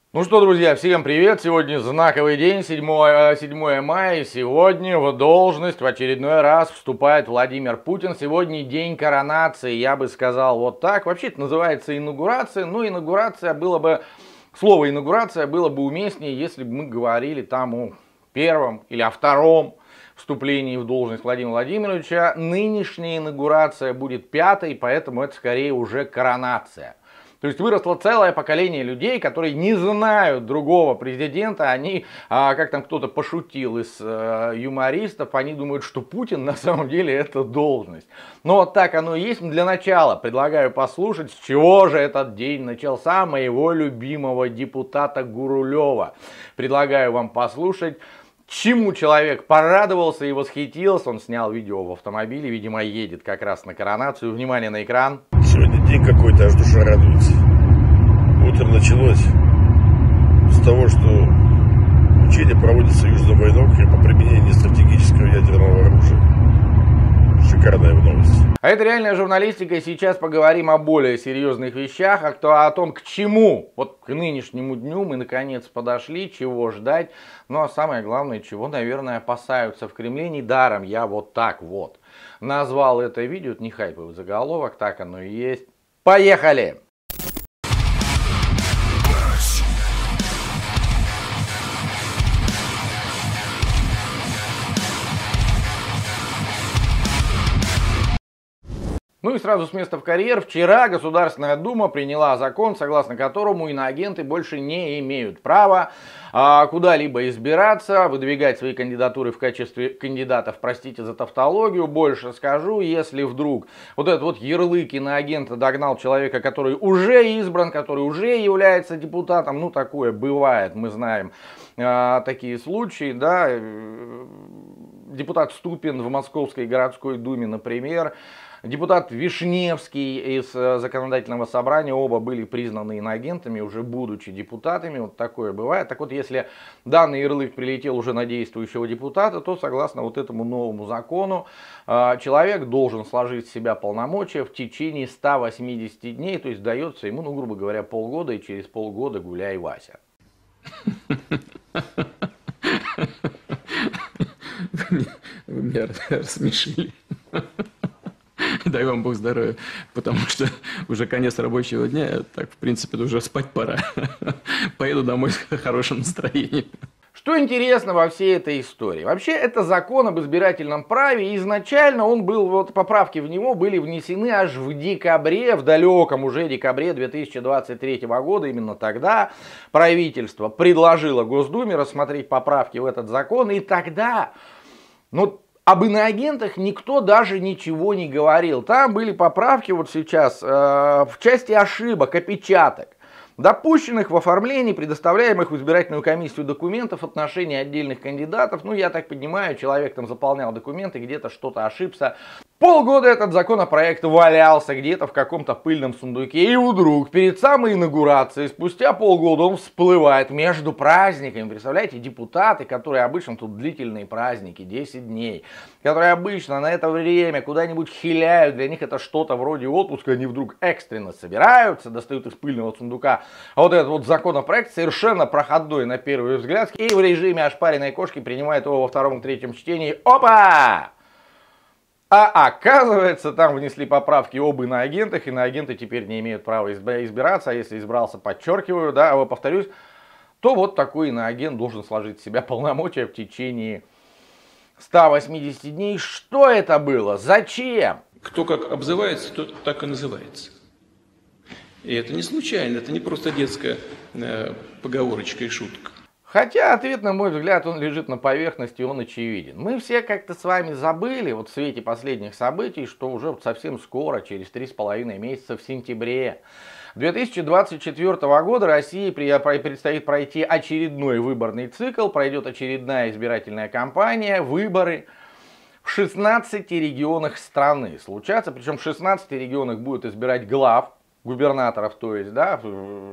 Ну что, друзья, всем привет! Сегодня знаковый день, 7 мая. Сегодня в должность в очередной раз вступает Владимир Путин. Сегодня день коронации, я бы сказал вот так. Вообще это называется инаугурация, но слово инаугурация было бы уместнее, если бы мы говорили там о первом или о втором вступлении в должность Владимира Владимировича. Нынешняя инаугурация будет пятой, поэтому это скорее уже коронация. То есть выросло целое поколение людей, которые не знают другого президента. Они, как там кто-то пошутил из юмористов, они думают, что Путин на самом деле это должность. Но вот так оно и есть. Для начала предлагаю послушать, с чего же этот день начался, моего любимого депутата Гурулева. Предлагаю вам послушать, чему человек порадовался и восхитился. Он снял видео в автомобиле, видимо, едет как раз на коронацию. Внимание на экран. Сегодня день какой-то, аж душа радуется. Утром началось с того, что учения проводят союзным военным по применению стратегического ядерного оружия. Шикарная новость. А это реальная журналистика, и сейчас поговорим о более серьезных вещах, о том, к чему, вот к нынешнему дню мы наконец подошли, чего ждать, ну а самое главное, чего, наверное, опасаются в Кремле. Недаром я вот так вот назвал это видео, это не хайповый заголовок, так оно и есть. Поехали! Ну и сразу с места в карьер. Вчера Государственная Дума приняла закон, согласно которому иноагенты больше не имеют права куда-либо избираться, выдвигать свои кандидатуры в качестве кандидатов, простите за тавтологию. Больше скажу, если вдруг вот этот вот ярлык иноагента догнал человека, который уже избран, который уже является депутатом, ну такое бывает, мы знаем такие случаи, да. Депутат Ступин в Московской городской думе, например, депутат Вишневский из законодательного собрания, оба были признаны иноагентами, уже будучи депутатами, вот такое бывает. Так вот, если данный ярлык прилетел уже на действующего депутата, то согласно вот этому новому закону, человек должен сложить в себя полномочия в течение 180 дней, то есть дается ему, ну, грубо говоря, полгода, и через полгода гуляй, Вася. Вы меня рассмешили. Дай вам Бог здоровья, потому что уже конец рабочего дня, так, в принципе, уже спать пора. Поеду домой с хорошим настроением. Что интересно во всей этой истории? Вообще, это закон об избирательном праве. Изначально он был, вот поправки в него были внесены аж в декабре, в далеком уже декабре 2023 года. Именно тогда правительство предложило Госдуме рассмотреть поправки в этот закон. И тогда, ну, об иноагентах никто даже ничего не говорил. Там были поправки вот сейчас в части ошибок, опечаток, допущенных в оформлении предоставляемых в избирательную комиссию документов в отношении отдельных кандидатов. Ну, я так понимаю, человек там заполнял документы, где-то что-то ошибся. Полгода этот законопроект валялся где-то в каком-то пыльном сундуке, и вдруг перед самой инаугурацией, спустя полгода, он всплывает между праздниками. Представляете, депутаты, которые обычно тут длительные праздники, 10 дней, которые обычно на это время куда-нибудь хиляют, для них это что-то вроде отпуска, они вдруг экстренно собираются, достают из пыльного сундука вот этот вот законопроект, совершенно проходной на первый взгляд, и в режиме ошпаренной кошки принимает его во втором и третьем чтении. Опа! А оказывается, там внесли поправки об иноагентах. Иноагенты теперь не имеют права избираться, а если избрался, подчеркиваю, да, повторюсь, то вот такой иноагент должен сложить в себя полномочия в течение 180 дней. Что это было? Зачем? Кто как обзывается, тот так и называется. И это не случайно, это не просто детская поговорочка и шутка. Хотя ответ, на мой взгляд, он лежит на поверхности, он очевиден. Мы все как-то с вами забыли, вот в свете последних событий, что уже вот совсем скоро, через 3,5 месяца, в сентябре 2024 года России предстоит пройти очередной выборный цикл, пройдет очередная избирательная кампания, выборы в 16 регионах страны случатся, причем в 16 регионах будут избирать глав, губернаторов, то есть, да.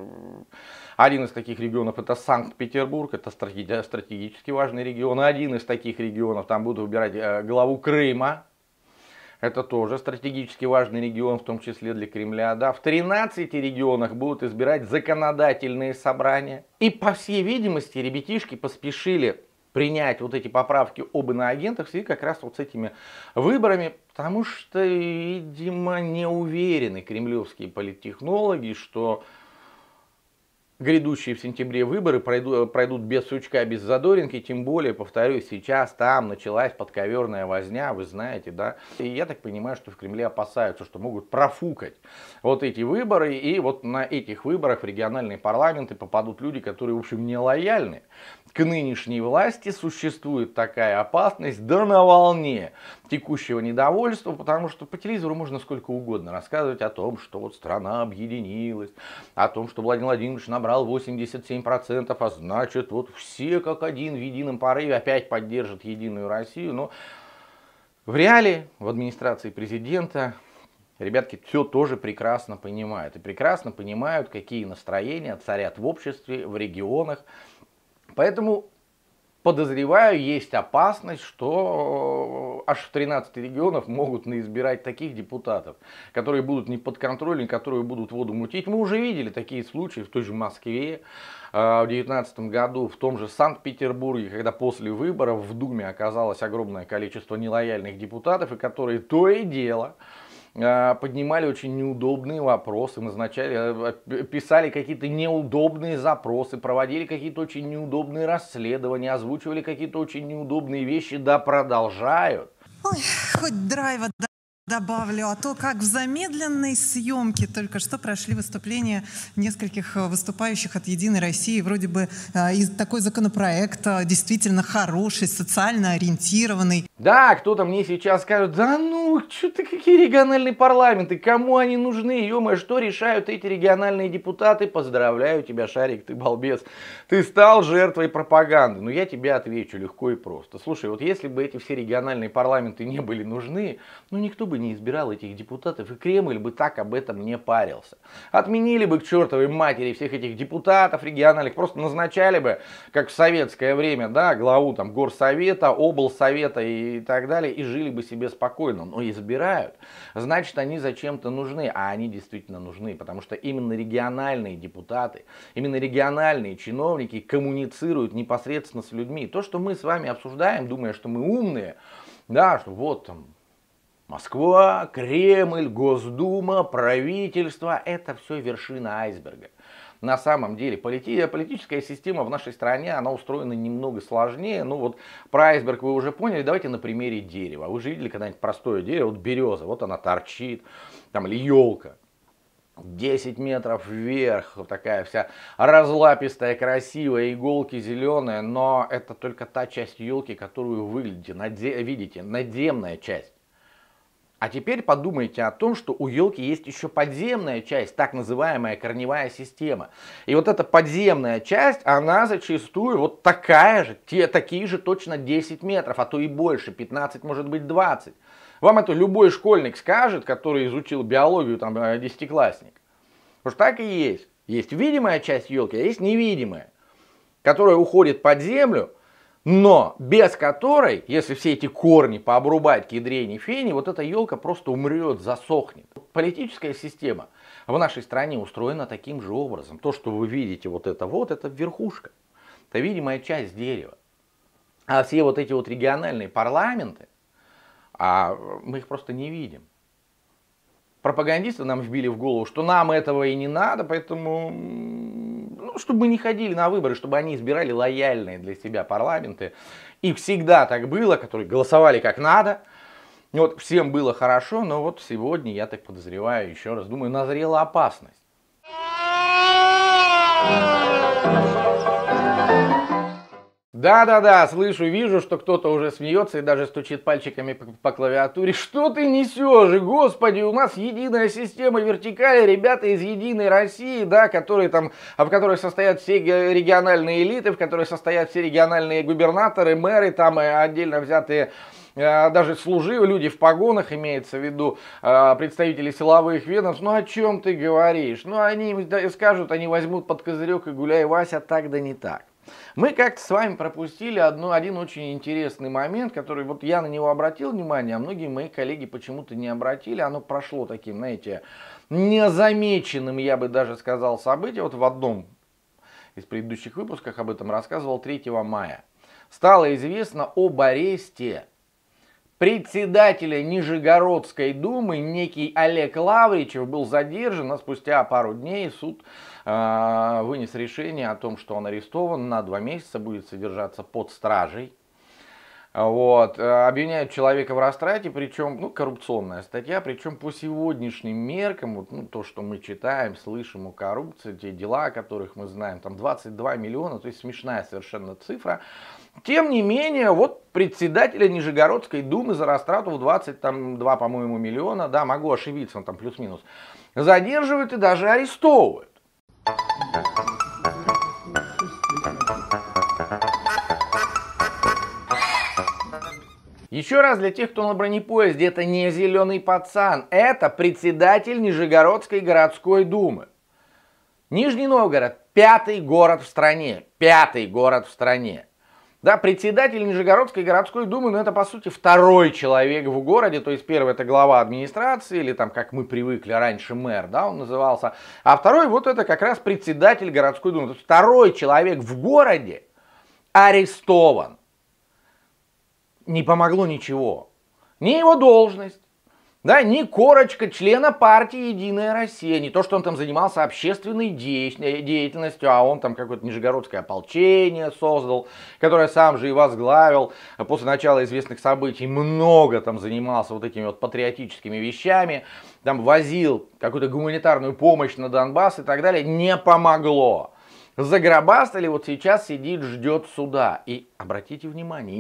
Один из таких регионов это Санкт-Петербург, это стратегически важный регион. Один из таких регионов, там будут выбирать главу Крыма. Это тоже стратегически важный регион, в том числе для Кремля. Да. В 13 регионах будут избирать законодательные собрания. И, по всей видимости, ребятишки поспешили принять вот эти поправки об иноагентах в связи как раз вот с этими выборами, потому что, видимо, не уверены кремлевские политтехнологи, что грядущие в сентябре выборы пройдут без сучка, без задоринки, тем более, повторюсь, сейчас там началась подковерная возня, вы знаете, да. И я так понимаю, что в Кремле опасаются, что могут профукать вот эти выборы, и вот на этих выборах в региональные парламенты попадут люди, которые, в общем, не лояльны к нынешней власти. Существует такая опасность, да на волне текущего недовольства, потому что по телевизору можно сколько угодно рассказывать о том, что вот страна объединилась, о том, что Владимир Владимирович набрал 87%, а значит вот все как один в едином порыве опять поддержат Единую Россию. Но в реале, в администрации президента, ребятки все тоже прекрасно понимают. И прекрасно понимают, какие настроения царят в обществе, в регионах. Поэтому, подозреваю, есть опасность, что аж в 13 регионах могут наизбирать таких депутатов, которые будут не подконтрольны, которые будут воду мутить. Мы уже видели такие случаи в той же Москве в 2019 году, в том же Санкт-Петербурге, когда после выборов в Думе оказалось огромное количество нелояльных депутатов, и которые то и дело поднимали очень неудобные вопросы, писали какие-то неудобные запросы, проводили какие-то очень неудобные расследования, озвучивали какие-то очень неудобные вещи, да продолжают. Ой, хоть драйва добавлю, а то как в замедленной съемке только что прошли выступления нескольких выступающих от «Единой России». Вроде бы такой законопроект действительно хороший, социально ориентированный. Да, кто-то мне сейчас скажет, да ну, что-то какие региональные парламенты, кому они нужны, ё-моё, что решают эти региональные депутаты? Поздравляю тебя, Шарик, ты балбес, ты стал жертвой пропаганды. Но я тебе отвечу легко и просто. Слушай, вот если бы эти все региональные парламенты не были нужны, ну никто бы не избирал этих депутатов, и Кремль бы так об этом не парился. Отменили бы к чертовой матери всех этих депутатов региональных, просто назначали бы, как в советское время, да, главу там горсовета, облсовета и так далее, и жили бы себе спокойно. Но избирают, значит, они зачем-то нужны, а они действительно нужны, потому что именно региональные депутаты, именно региональные чиновники коммуницируют непосредственно с людьми. То, что мы с вами обсуждаем, думая, что мы умные, да, что вот там Москва, Кремль, Госдума, правительство – это все вершина айсберга. На самом деле политическая система в нашей стране, она устроена немного сложнее. Ну вот про айсберг вы уже поняли, давайте на примере дерева. Вы же видели когда-нибудь простое дерево, вот береза, вот она торчит, там, или елка. 10 метров вверх, вот такая вся разлапистая, красивая, иголки зеленые, но это только та часть елки, которую вы видите, надземная часть. А теперь подумайте о том, что у елки есть еще подземная часть, так называемая корневая система. И вот эта подземная часть, она зачастую вот такая же, такие же точно 10 метров, а то и больше, 15, может быть 20. Вам это любой школьник скажет, который изучил биологию, там, десятиклассник. Потому что так и есть. Есть видимая часть елки, а есть невидимая, которая уходит под землю, но без которой, если все эти корни пообрубать кедрени, фени, вот эта елка просто умрет, засохнет. Политическая система в нашей стране устроена таким же образом. То, что вы видите, вот это верхушка, это видимая часть дерева. А все вот эти вот региональные парламенты, мы их просто не видим. Пропагандисты нам вбили в голову, что нам этого и не надо, поэтому, чтобы мы не ходили на выборы, чтобы они избирали лояльные для себя парламенты. И всегда так было, которые голосовали как надо. Вот всем было хорошо, но вот сегодня, я так подозреваю, еще раз думаю, назрела опасность. Да, слышу, вижу, что кто-то уже смеется и даже стучит пальчиками по клавиатуре. Что ты несешь? Господи, у нас единая система вертикали, ребята из Единой России, да, в которой состоят все региональные элиты, в которой состоят все региональные губернаторы, мэры, там отдельно взятые даже служивые, люди в погонах, имеется в виду представители силовых ведомств. Ну о чем ты говоришь? Ну они скажут, они возьмут под козырек и гуляй, Вася, так да не так. Мы как-то с вами пропустили один очень интересный момент, который вот я на него обратил внимание, а многие мои коллеги почему-то не обратили. Оно прошло таким, знаете, незамеченным, я бы даже сказал, событием. Вот в одном из предыдущих выпусков об этом рассказывал 3 мая. Стало известно об аресте председателя Нижегородской думы, некий Олег Лавричев, был задержан, а спустя пару дней суд вынес решение о том, что он арестован на 2 месяца, будет содержаться под стражей. Вот. Обвиняют человека в растрате, причем, коррупционная статья, причем по сегодняшним меркам, то, что мы читаем, слышим о коррупции, те дела, о которых мы знаем, там 22 миллиона, то есть смешная совершенно цифра. Тем не менее, вот председателя Нижегородской думы за растрату в 22, по-моему, миллиона, да, могу ошибиться, он там плюс-минус, задерживают и даже арестовывают. Еще раз для тех, кто на бронепоезде, это не зеленый пацан, это председатель Нижегородской городской думы. Нижний Новгород, 5-й город в стране, 5-й город в стране. Да, председатель Нижегородской городской думы, это по сути 2-й человек в городе, то есть 1-й это глава администрации, или там, как мы привыкли раньше, мэр, да, он назывался, а 2-й вот это как раз председатель городской думы, то есть 2-й человек в городе арестован. Не помогло ничего, ни его должность, да, ни корочка члена партии «Единая Россия», не то, что он там занимался общественной деятельностью, а он там какое-то нижегородское ополчение создал, которое сам же и возглавил после начала известных событий, много там занимался вот этими вот патриотическими вещами, там возил какую-то гуманитарную помощь на Донбасс и так далее, не помогло. Загробастали, вот сейчас сидит, ждет суда. И обратите внимание,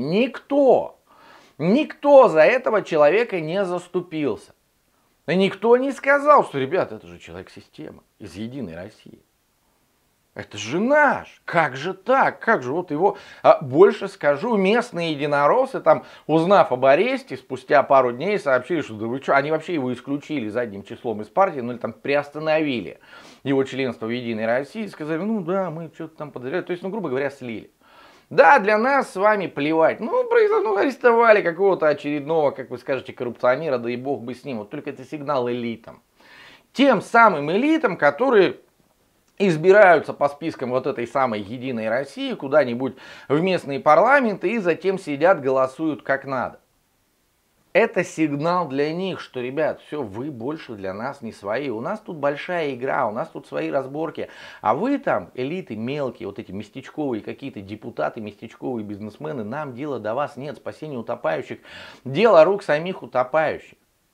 никто за этого человека не заступился. И никто не сказал, что, ребята, это же человек системы из «Единой России». Это же наш. Как же так? Как же вот его... больше скажу, местные единороссы, там, узнав об аресте, спустя пару дней сообщили, что да вы что, они вообще его исключили задним числом из партии, ну или там приостановили его членство в «Единой России», и сказали, ну да, мы что-то там подозреваем. То есть, грубо говоря, слили. Да, для нас с вами плевать. Арестовали какого-то очередного, как вы скажете, коррупционера, да и бог бы с ним. Вот только это сигнал элитам. Тем самым элитам, которые избираются по спискам вот этой самой «Единой России» куда-нибудь в местные парламенты и затем сидят, голосуют как надо. Это сигнал для них, что, ребят, все, вы больше для нас не свои. У нас тут большая игра, у нас тут свои разборки. А вы там, элиты мелкие, вот эти местечковые какие-то депутаты, местечковые бизнесмены, нам дела до вас нет. Спасение утопающих, дело рук самих утопающих.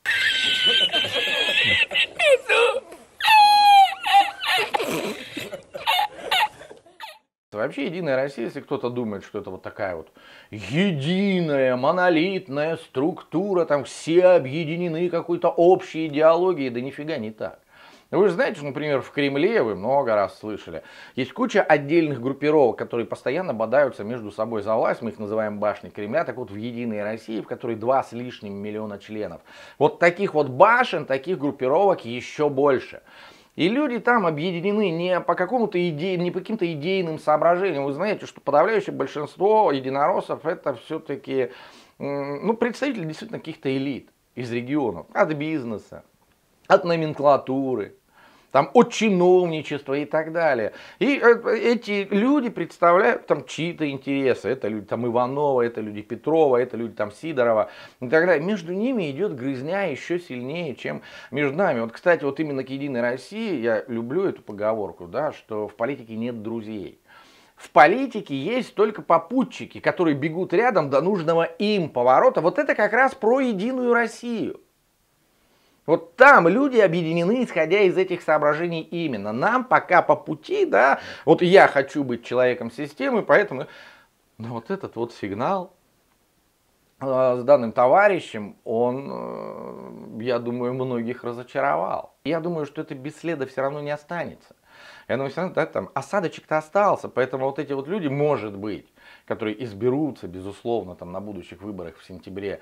Вообще «Единая Россия», если кто-то думает, что это вот такая вот единая, монолитная структура, там все объединены какой-то общей идеологией, да нифига не так. Вы же знаете, что, например, в Кремле, вы много раз слышали, есть куча отдельных группировок, которые постоянно бодаются между собой за власть, мы их называем башней Кремля, так вот в «Единой России», в которой 2 с лишним миллиона членов. Вот таких вот башен, таких группировок еще больше. И люди там объединены не по какому-то не по каким-то идейным соображениям. Вы знаете, что подавляющее большинство единороссов это все-таки представители действительно каких-то элит из регионов, от бизнеса, от номенклатуры, там, от чиновничества и так далее. И эти люди представляют там чьи-то интересы. Это люди там Иванова, это люди Петрова, это люди там Сидорова и так далее. Между ними идет грызня еще сильнее, чем между нами. Вот, кстати, вот именно к «Единой России» я люблю эту поговорку, да, что в политике нет друзей. В политике есть только попутчики, которые бегут рядом до нужного им поворота. Вот это как раз про «Единую Россию». Вот там люди объединены, исходя из этих соображений именно. Нам пока по пути, да, вот я хочу быть человеком системы, поэтому вот этот вот сигнал с данным товарищем, он, я думаю, многих разочаровал. Я думаю, что это без следа все равно не останется. Я думаю, все равно, да, там осадочек-то остался, поэтому вот эти вот люди, может быть, которые изберутся, безусловно, там на будущих выборах в сентябре,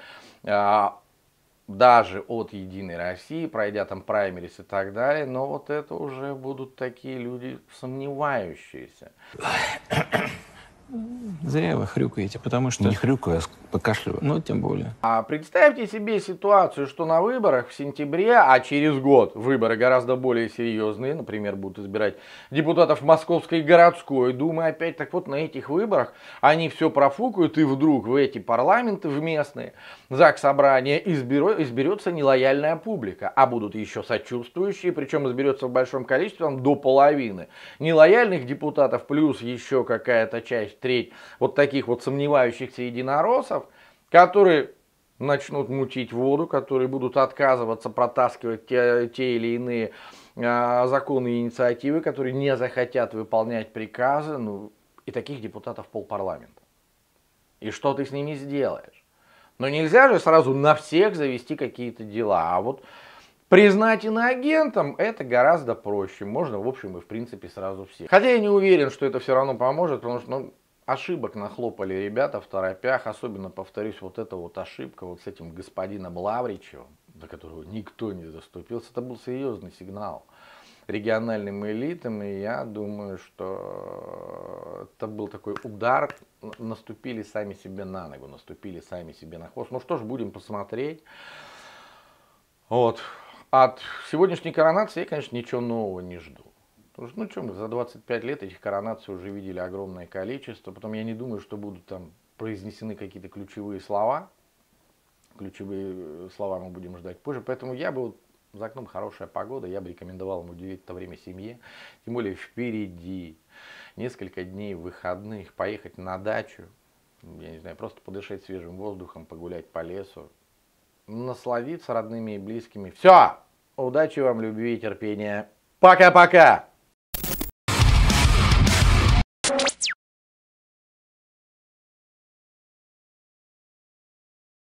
даже от «Единой России», пройдя там праймерис и так далее, но вот это уже будут такие люди сомневающиеся. Зря вы хрюкаете, потому что... Не хрюкаю, а покашливаю. Ну, тем более. А представьте себе ситуацию, что на выборах в сентябре, а через год выборы гораздо более серьезные, например, будут избирать депутатов Московской городской думы, опять так вот на этих выборах они все профукают, и вдруг в эти парламенты, в местные заксобрания изберется нелояльная публика, а будут еще сочувствующие, причем изберется в большом количестве, до половины нелояльных депутатов, плюс еще какая-то часть, треть вот таких вот сомневающихся единороссов, которые начнут мутить воду, которые будут отказываться протаскивать те или иные законы и инициативы, которые не захотят выполнять приказы, ну, и таких депутатов полпарламента. И что ты с ними сделаешь? Но нельзя же сразу на всех завести какие-то дела, а вот признать иноагентом это гораздо проще, можно в общем и в принципе сразу всех. Хотя я не уверен, что это все равно поможет, потому что, ну, ошибок нахлопали ребята в торопях, особенно, повторюсь, вот эта вот ошибка вот с этим господином Лавричевым, до которого никто не заступился, это был серьезный сигнал региональным элитам, и я думаю, что это был такой удар, наступили сами себе на ногу, наступили сами себе на хвост. Ну что ж, будем посмотреть. Вот. От сегодняшней коронации я, конечно, ничего нового не жду. Потому что, ну что, мы за 25 лет этих коронаций уже видели огромное количество. Потом я не думаю, что будут там произнесены какие-то ключевые слова. Ключевые слова мы будем ждать позже. Поэтому я бы, вот, за окном хорошая погода, я бы рекомендовал ему уделить это время семье. Тем более впереди несколько дней выходных, поехать на дачу. Я не знаю, просто подышать свежим воздухом, погулять по лесу. Насладиться родными и близкими. Все! Удачи вам, любви и терпения. Пока-пока!